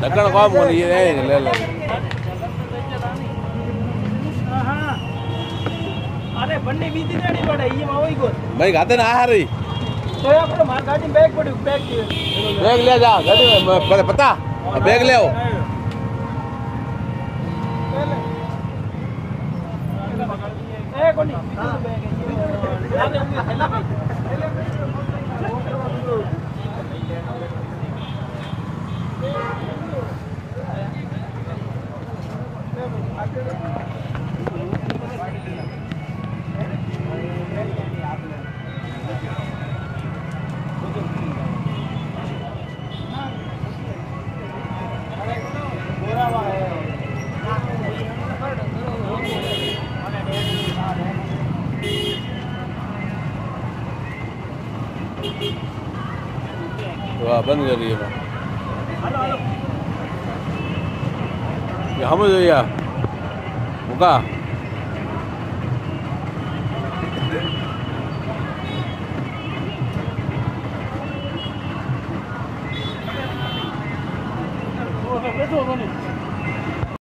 ढक्कन कौन बोली ये ले ले अरे बन्नी बीती नहीं पड़े ये मावई को भाई खाते ना आ रही तो अपने मार गाड़ी में बैग पड़ी बैग ले जा गाड़ी में पता बैग ले आओ ए कोनी बैग है ये थैला में वाह बंद कर रही है हम जो या मुका बैठो